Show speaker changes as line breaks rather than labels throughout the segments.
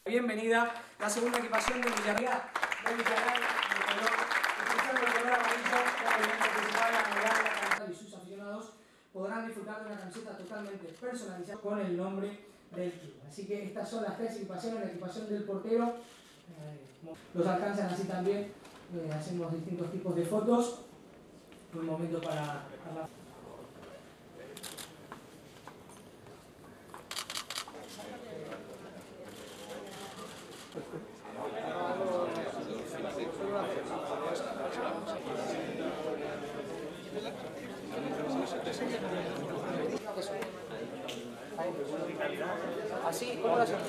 Bienvenida la segunda equipación del Villarreal. Y sus aficionados podrán disfrutar de una camiseta totalmente personalizada con el nombre del club. Así que estas son las tres equipaciones: la equipación del portero, los alcanzan así también, hacemos distintos tipos de fotos. Un momento para así, ¿cómo lo hacemos?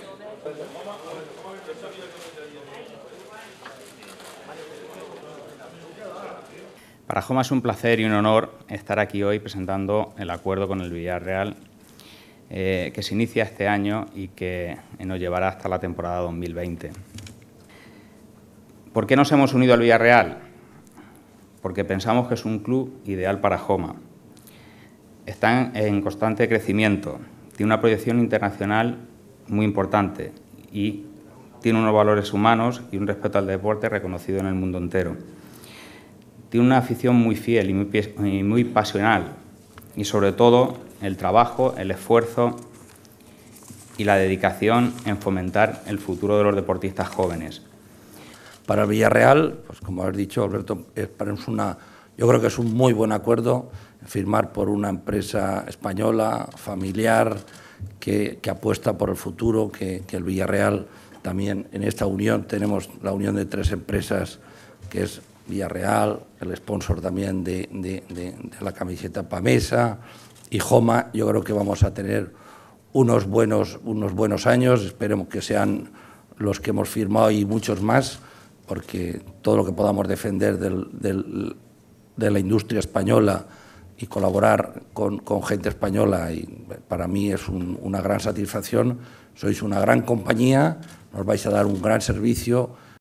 Para Joma es un placer y un honor estar aquí hoy presentando el acuerdo con el Villarreal que se inicia este año y que nos llevará hasta la temporada 2020. ¿Por qué nos hemos unido al Villarreal? Porque pensamos que es un club ideal para Joma. Está en constante crecimiento, tiene una proyección internacional muy importante y tiene unos valores humanos y un respeto al deporte reconocido en el mundo entero. Tiene una afición muy fiel y muy pasional y, sobre todo, el trabajo, el esfuerzo y la dedicación en fomentar el futuro de los deportistas jóvenes.
Para el Villarreal, pues como has dicho, Alberto, yo creo que es un muy buen acuerdo firmar por una empresa española, familiar, que apuesta por el futuro, que el Villarreal también en esta unión tenemos la unión de tres empresas, que es Villarreal, el sponsor también de la camiseta Pamesa y Joma. Yo creo que vamos a tener unos buenos años, esperemos que sean los que hemos firmado y muchos más, porque todo lo que podamos defender de la industria española y colaborar con gente española, y para mí es una gran satisfacción. Sois una gran compañía, nos vais a dar un gran servicio